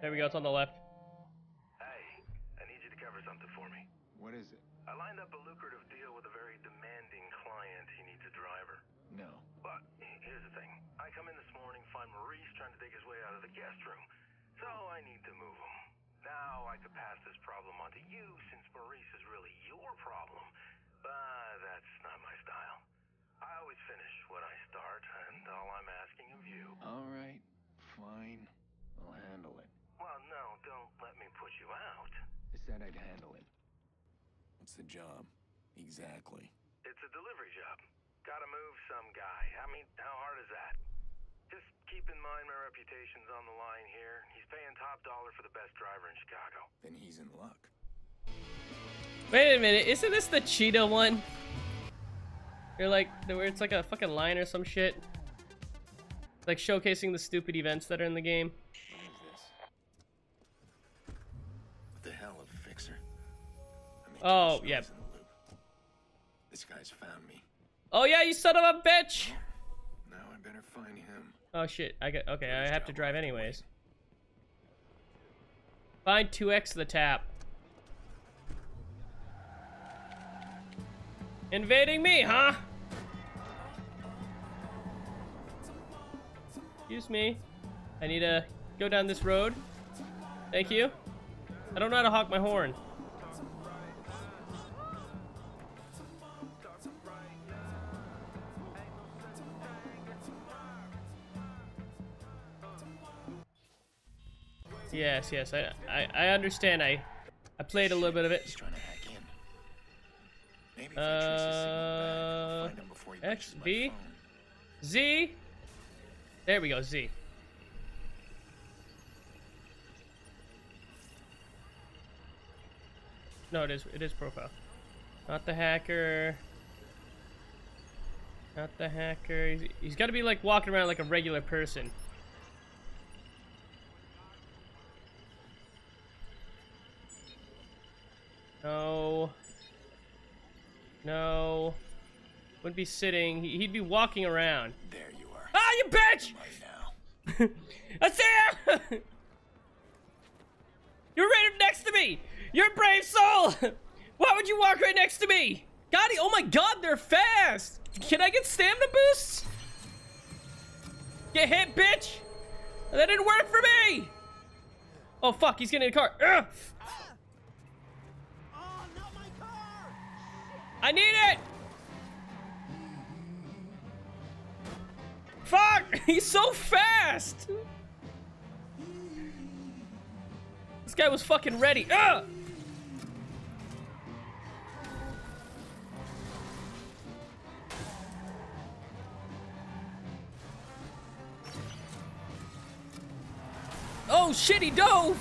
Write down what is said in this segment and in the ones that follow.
There we go, it's on the left. Hey, I need you to cover something for me. What is it? I lined up a lucrative deal with a very demanding client. He needs a driver. No. But here's the thing. I come in this morning, find Maurice trying to dig his way out of the guest room. So I need to move him. Now I could pass this problem on to you since Maurice is really your problem. But that's not my style. I always finish what I start, and all I'm asking of you... All right. Fine. I'll handle it. Well, no, don't let me put you out. I said I'd handle it. What's the job? Exactly. It's a delivery job. Gotta move some guy. I mean, how hard is that? Just keep in mind my reputation's on the line here. He's paying top dollar for the best driver in Chicago. Then he's in luck. Wait a minute, isn't this the Cheetah one? You're like, where it's like a fucking line or some shit. Like showcasing the stupid events that are in the game. What is this? What the hell, a fixer? I mean, Oh, Josh yeah. knows in the loop. This guy's found me. Oh yeah, you son of a bitch! Now I better find him. Oh shit, okay, I First have to job drive off the anyways. way. Find 2x the tap. Invading me, huh? Excuse me. I need to go down this road. Thank you. I don't know how to honk my horn. Yes, yes, I understand. I played a little bit of He's it. trying to hack in. Maybe if I trace his signal back, find him before he X, pushes my B. phone. Z. There we go, Z. No, it is profile. Not the hacker. Not the hacker. He's got to be like walking around like a regular person. No. No. Wouldn't be sitting. He'd be walking around. There you are. Ah, you bitch! Right now. I see you! You're right next to me! You're a brave soul! Why would you walk right next to me? Gotti, oh my god, they're fast! Can I get stamina boosts? Get hit, bitch! That didn't work for me! Oh fuck, he's getting in a car. Ugh. I need it! Fuck! He's so fast! This guy was fucking ready. Ugh! Oh shit, he dove!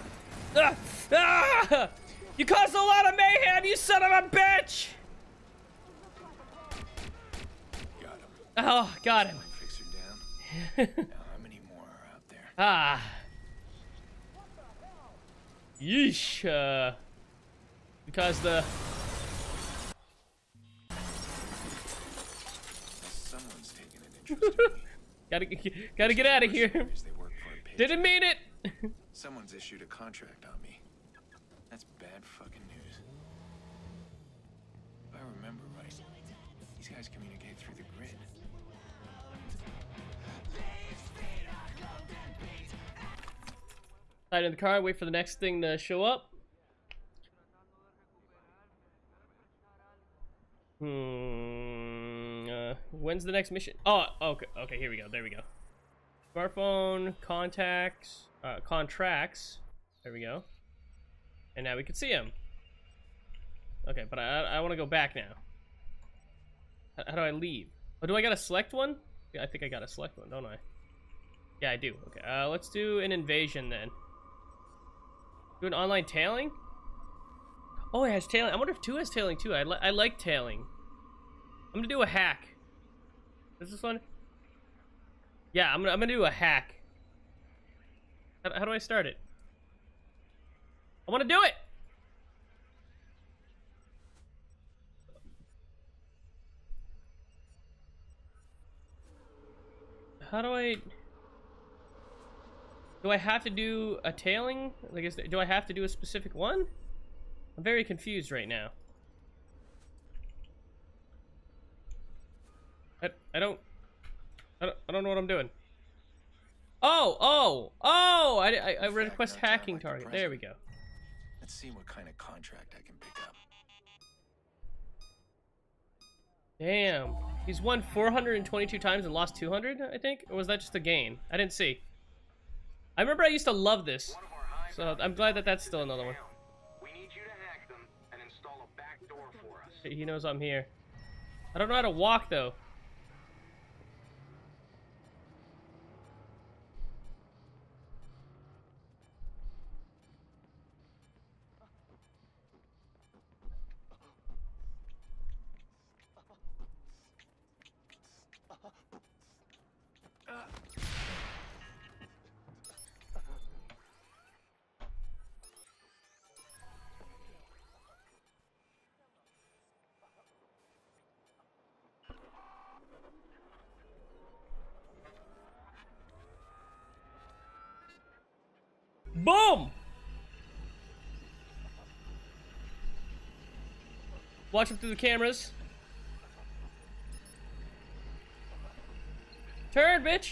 Ah! You caused a lot of mayhem, you son of a bitch! Got him. Oh, got him. Fixer down. Now how many more are out there? Ah. Yeesh. Because the... Someone's taking an interest in me. gotta get out of here. Mercenaries, they work for a paycheck. Didn't mean it. Someone's issued a contract on me. That's bad fucking news. If I remember right, these guys communicate through the grid. Hide in the car, wait for the next thing to show up. When's the next mission? Oh, okay, here we go. There we go. Smartphone, contacts, contracts. There we go. And now we can see him. Okay, but I want to go back now. How do I leave? Oh, do I gotta select one? Yeah, I think I gotta select one, don't I? Yeah, I do. Okay, let's do an invasion then. Do an online tailing? Oh, it has tailing. I wonder if 2 has tailing too. I like tailing. I'm gonna do a hack. Is this one? Yeah, I'm gonna do a hack. How do I start it? I want to do it. How do I? Do I have to do a tailing? Like, do I have to do a specific one? I'm very confused right now. I don't know what I'm doing. Oh! I request hacking target. There we go. Let's see what kind of contract I can pick up. Damn. He's won 422 times and lost 200, I think? Or was that just a gain? I didn't see. I remember I used to love this. So I'm glad that that's still another one. We need you to hack them and install a back door for us. He knows I'm here. I don't know how to walk, though. Boom! Watch him through the cameras. Turn, bitch!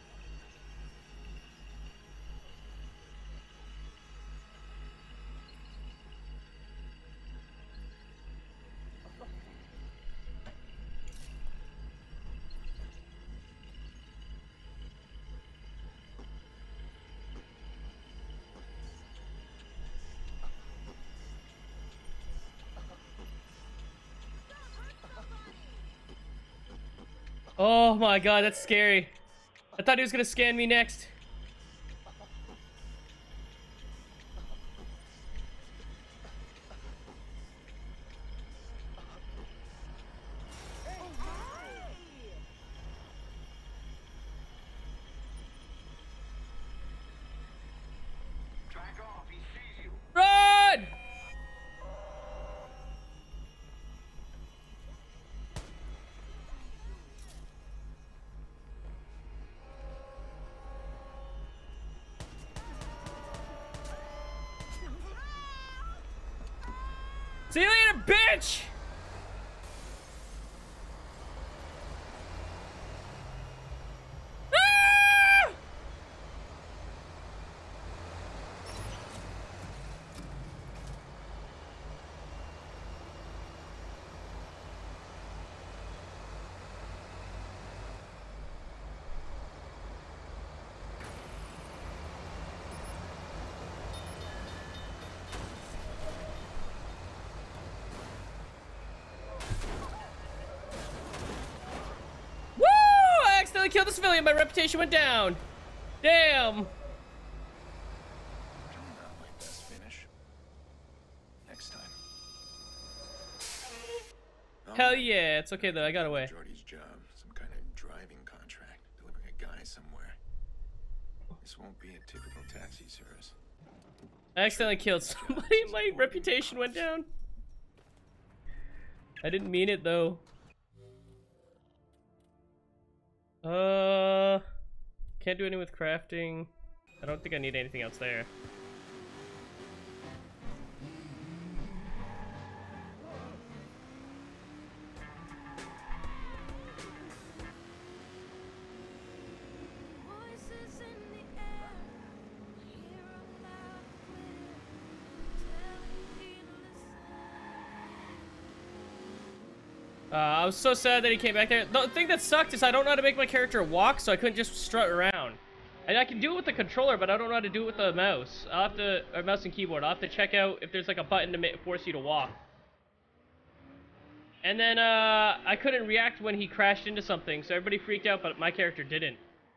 Oh my god, that's scary. I thought he was gonna scan me next. Back off, he sees you. Run! See you later, bitch! Ah! Woo! I accidentally killed a civilian. My reputation went down. Damn. Not my best finish. Next time. Hell yeah. It's okay though. I got away. Jordy's job. Some kind of driving contract. Delivering a guy somewhere. This won't be a typical taxi service. I accidentally killed somebody. My reputation went down. I didn't mean it though. Can't do anything with crafting. I don't think I need anything else there. Voices in the air, I hear them loud and clear, telling me to listen. I was so sad that he came back there. The thing that sucked is I don't know how to make my character walk, so I couldn't just strut around. And I can do it with the controller, but I don't know how to do it with the mouse. I'll have to, or mouse and keyboard. I'll have to check out if there's like a button to force you to walk. And then I couldn't react when he crashed into something, so everybody freaked out, but my character didn't.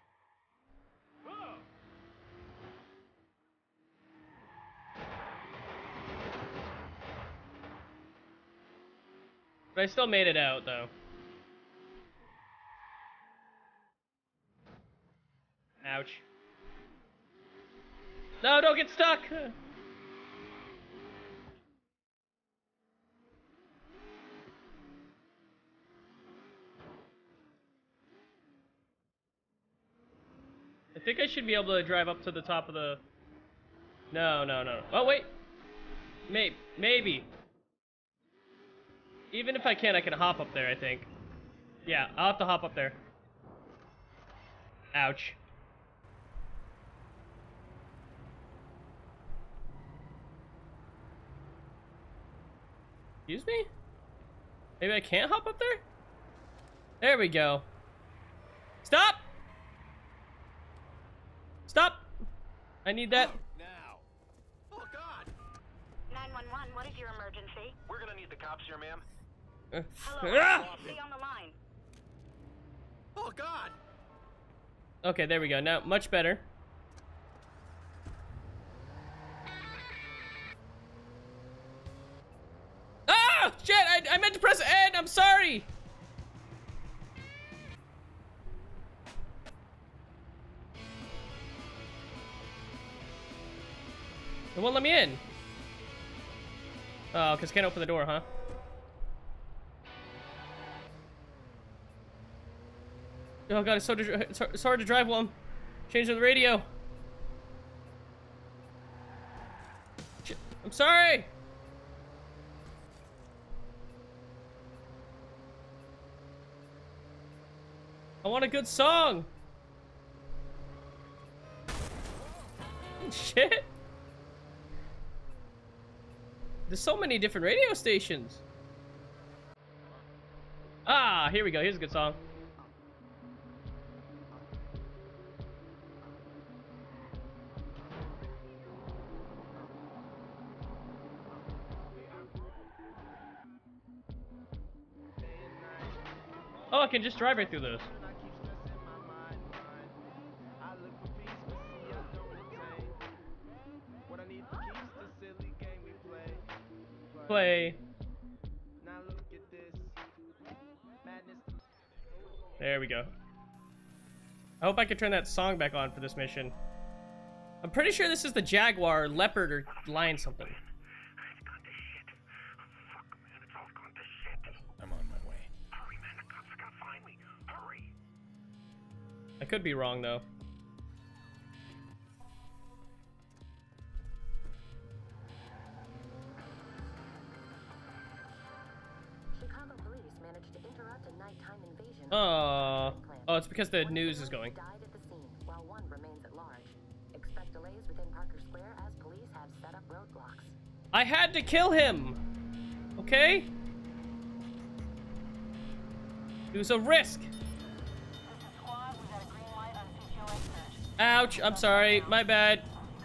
But I still made it out, though. Ouch. No, don't get stuck! I think I should be able to drive up to the top of the... No, no, no. Oh, wait. Maybe. Even if I can hop up there, I think. Yeah, I'll have to hop up there. Ouch. Excuse me? Maybe I can't hop up there? There we go. Stop! Stop! I need that. Now. Oh, God. 911, what is your emergency? We're gonna need the cops here, ma'am. Hello, Ah! stay on the line. Oh, God. Okay, there we go. Now, much better. Ah! Shit! I meant to press N! I'm sorry! It won't let me in. Oh, because can't open the door, huh? Oh god, it's hard to drive while I'm changing the radio. Shit, I'm sorry! I want a good song! Shit! There's so many different radio stations. Ah, here we go. Here's a good song. Oh, I can just drive right through those. Play. There we go. I hope I can turn that song back on for this mission. I'm pretty sure this is the jaguar, leopard, or lion something. It's gone to shit. Fuck, man, it's all gone to shit. I'm on my way. Hurry, man, the cops are gonna find me. Hurry. I could be wrong, though. Chicago police managed to interrupt a nighttime invasion. Oh, it's because the news is going. Died at the scene, while one remains at large. Expect delays within Parker Square as police have set up roadblocks. I had to kill him. Okay? It was a risk. Ouch, I'm sorry. My bad.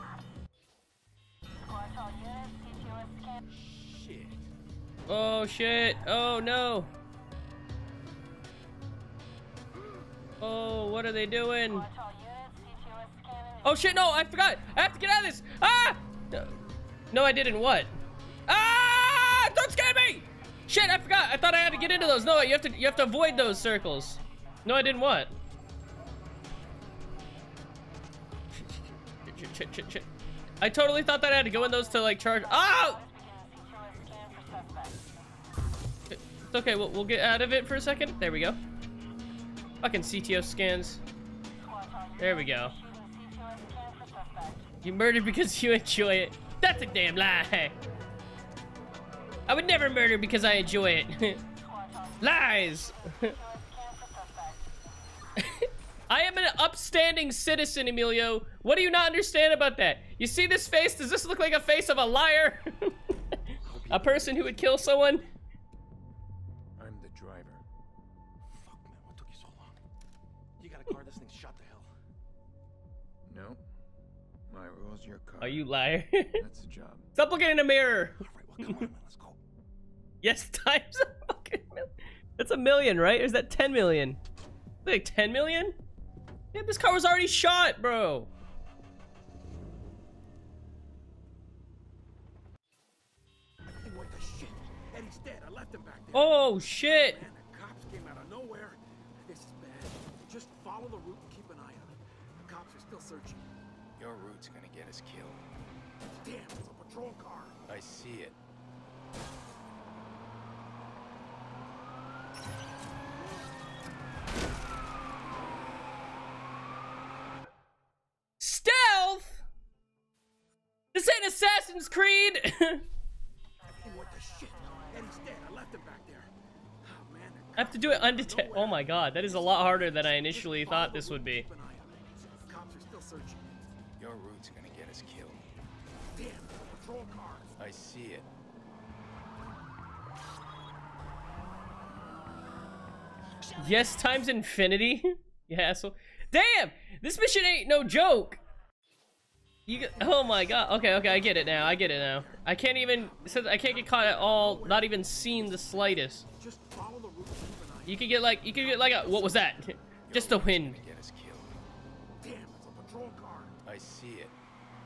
Shit. Oh shit. Oh no. Oh, what are they doing? Oh shit, no, I forgot. I have to get out of this. Ah! No, I didn't. What? Ah! Don't scare me! Shit, I forgot. I thought I had to get into those. No, you have to avoid those circles. No, I didn't. What? Shit. I totally thought that I had to go in those to like charge. Oh! It's okay. We'll get out of it for a second. There we go. Fucking CTO scans. There we go. You murdered because you enjoy it. That's a damn lie. I would never murder because I enjoy it. Lies. I am an upstanding citizen, Emilio. What do you not understand about that? You see this face? Does this look like a face of a liar? A person who would kill someone? I'm the driver. Fuck, man, what took you so long? You got a car, this thing's shot to hell. No. My rules, your car. Oh, you liar. That's the job. Stop looking in the mirror. All right, well, come on, man, let's go. Yes, times a fucking million. That's a million, right? Or is that 10 million? Like 10 million? Yeah, this car was already shot, bro. What the shit? Eddie's dead. I left him back there. Oh, shit. Man, the cops came out of nowhere. This is bad. Just follow the route and keep an eye on it. The cops are still searching. Your route's gonna get us killed. Damn, it's a patrol car. I see it. Assassin's Creed! What the shit? Eddie's dead. I left him back there. Oh, man. I have to do it undetected. Oh my god, that is a lot harder than I initially thought this would be. Keep an eye on it. Cops are still searching. Your route's gonna get us killed. Damn, patrol cars. I see it. Yes times infinity? You asshole. Damn! This mission ain't no joke! Oh my god. Okay, I get it now. I get it now. I can't even, I can't get caught at all, not even seen the slightest. Just follow the route. Keep an eye. You could get like a, what was that? Just the wind. Gonna get us killed. Damn, it's a patrol car. I see it.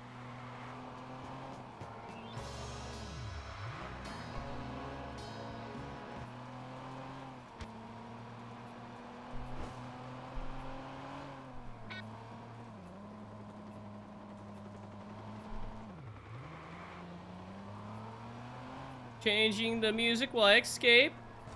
Changing the music while I escape.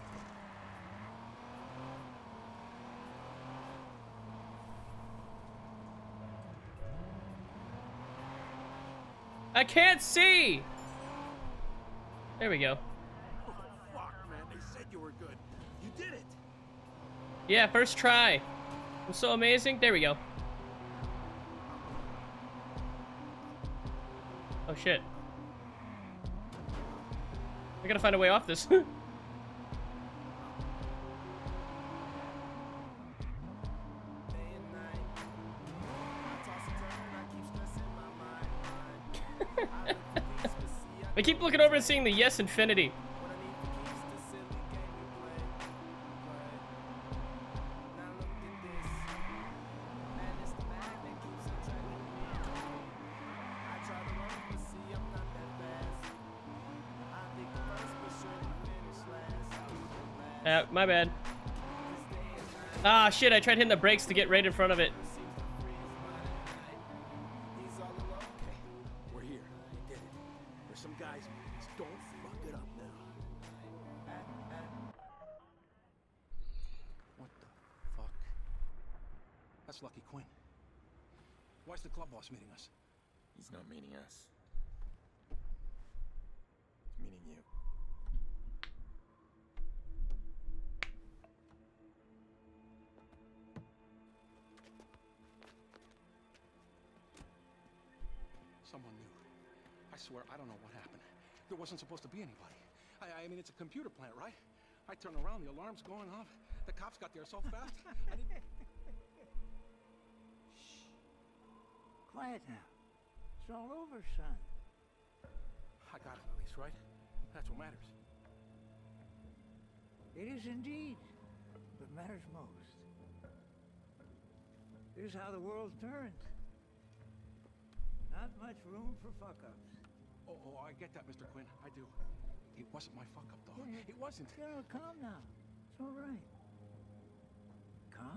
I can't see! There we go. Oh, fuck, man. They said you were good. You did it. Yeah, first try. I'm so amazing. There we go. Oh shit. I gotta find a way off this. I keep looking over and seeing the Yes Infinity. My bad. Ah, shit, I tried hitting the brakes to get right in front of it. We're here. We did it. There's some guys. Just don't fuck it up now. What the fuck? That's Lucky Quinn. Why's the club boss meeting us? He's not meeting us. He's meeting you. Someone knew. I swear, I don't know what happened. There wasn't supposed to be anybody. I mean, it's a computer plant, right? I turn around, the alarm's going off. The cops got there so fast. I didn't... Shh. Quiet now. It's all over, son. I got it, at least, right? That's what matters. It is indeed what matters most. Here's how the world turns. Not much room for fuck-ups. Oh, I get that, Mr. Quinn. I do. It wasn't my fuck-up, though. Yeah. It wasn't. Calm now. It's all right. Calm?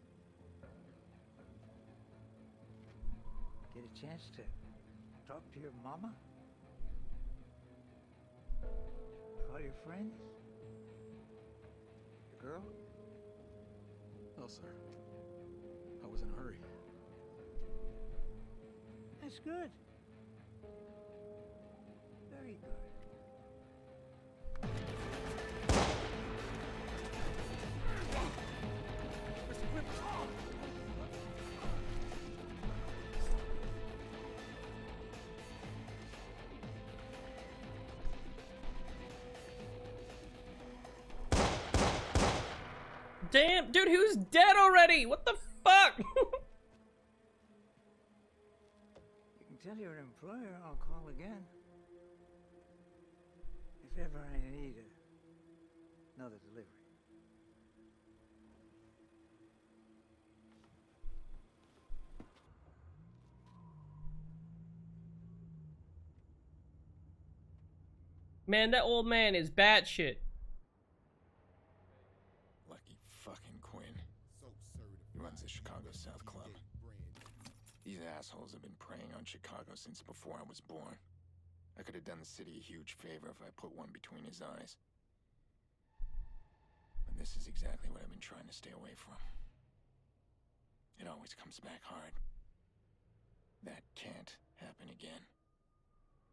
Get a chance to talk to your mama? Call your friends? Your girl? No, sir. I was in a hurry. That's good. Very good. Mr. Quinn, oh! Damn, dude, who's dead already? What the fuck? You can tell your employer I'll call again. If ever I need another delivery. Man, that old man is batshit. Lucky fucking Quinn. He runs the Chicago South Club. These assholes have been preying on Chicago since before I was born. I could have done the city a huge favor if I put one between his eyes. But this is exactly what I've been trying to stay away from. It always comes back hard. That can't happen again.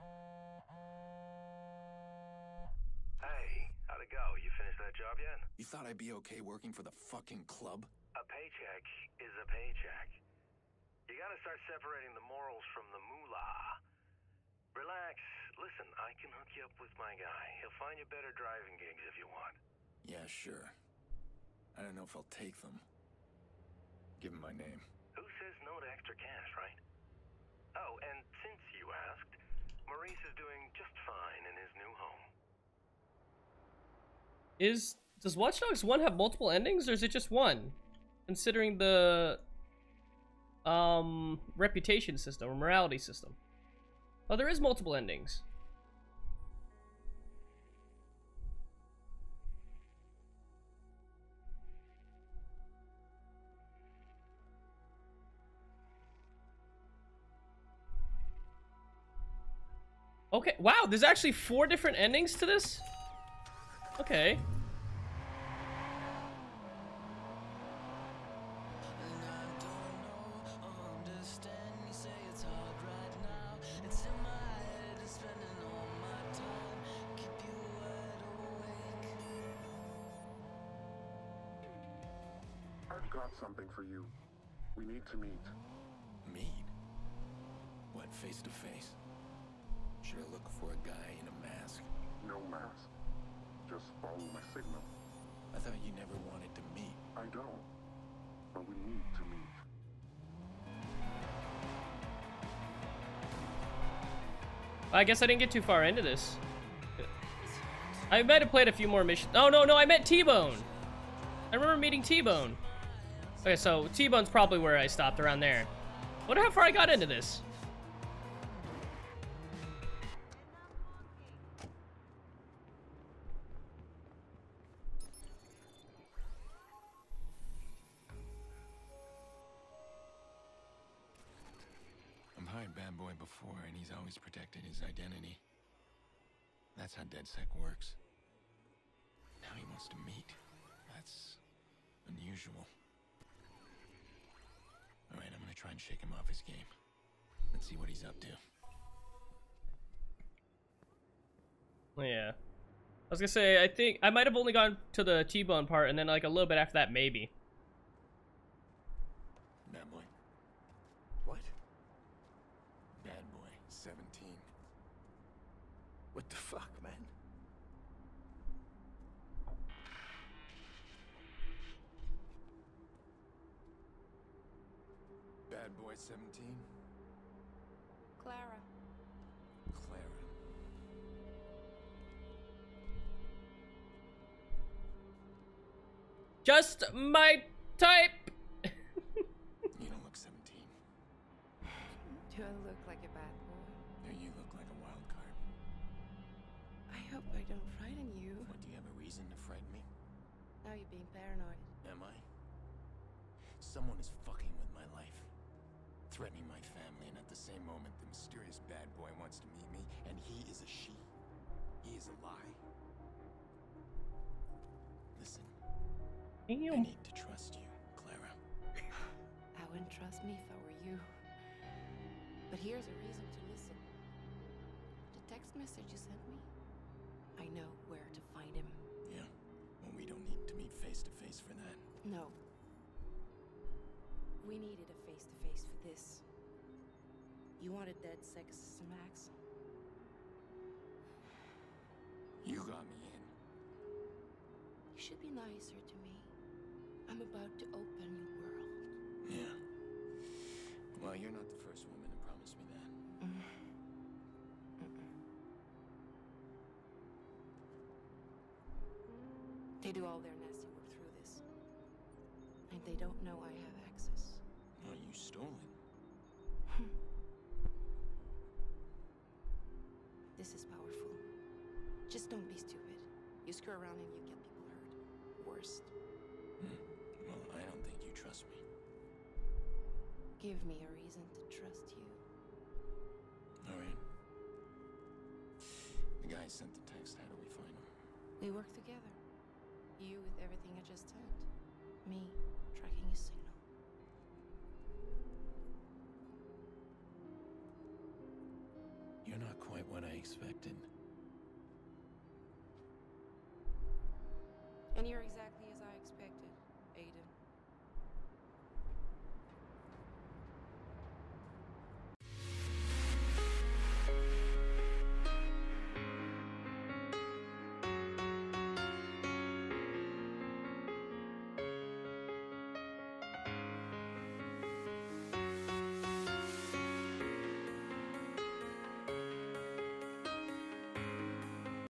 Hey, how'd it go? You finished that job yet? You thought I'd be okay working for the fucking club? A paycheck is a paycheck. You gotta start separating the morals from the moolah. Relax. Listen, I can hook you up with my guy. He'll find you better driving gigs if you want. Yeah, sure. I don't know if I'll take them. Give him my name. Who says no to extra cash, right? Oh, and since you asked, Maurice is doing just fine in his new home. Does Watch Dogs 1 have multiple endings, or is it just one? Considering the reputation system or morality system. Oh, there is multiple endings. Okay, wow, there's actually 4 different endings to this? Okay. I've got something for you. We need to meet. Meet? What, face to face? Should I look for a guy in a mask? No mask. Just follow my signal. I thought you never wanted to meet. I don't. But we need to meet. I guess I didn't get too far into this. I might have played a few more missions. Oh, no, I met T-Bone. I remember meeting T-Bone. Okay, so T-Bone's probably where I stopped, around there. Wonder how far I got into this. I've hired Bad Boy before, and he's always protected his identity. That's how DedSec works. Now he wants to meet. That's unusual. Alright, I'm gonna try and shake him off his game. Let's see what he's up to. Yeah. I was gonna say, I think I might have only gone to the T-Bone part, and then like a little bit after that, maybe. Bad Boy. What? Bad Boy, 17. What the fuck, man? Bad Boy 17? Clara. Clara. Just my type! You don't look 17. Do I look like a bad boy? No, you look like a wild card. I hope I don't frighten you. What, do you have a reason to frighten me? Now you're being paranoid. Am I? Someone is fucking with my life. Threatening my family, and at the same moment, the mysterious bad boy wants to meet me, and he is a she. He is a lie. Listen, I Damn. need to trust you, Clara. I wouldn't trust me if I were you. But here's a reason to listen. The text message you sent me, I know where to find him. Yeah, well, we don't need to meet face to face for that. No. We needed a face-to-face for this. You wanted DedSec Max? You got me in. You should be nicer to me. I'm about to open your world. Yeah. Well, you're not the first woman to promise me that. They do all their nasty work through this. And they don't know I have access. Well, you stole it. This is powerful. Just don't be stupid. You screw around and you get people hurt. Worst. Well, I don't think you trust me. Give me a reason to trust you. All right. The guy sent the text. How do we find him? We work together. You with everything I just sent. Me tracking his signal. You're not quite quite what I expected.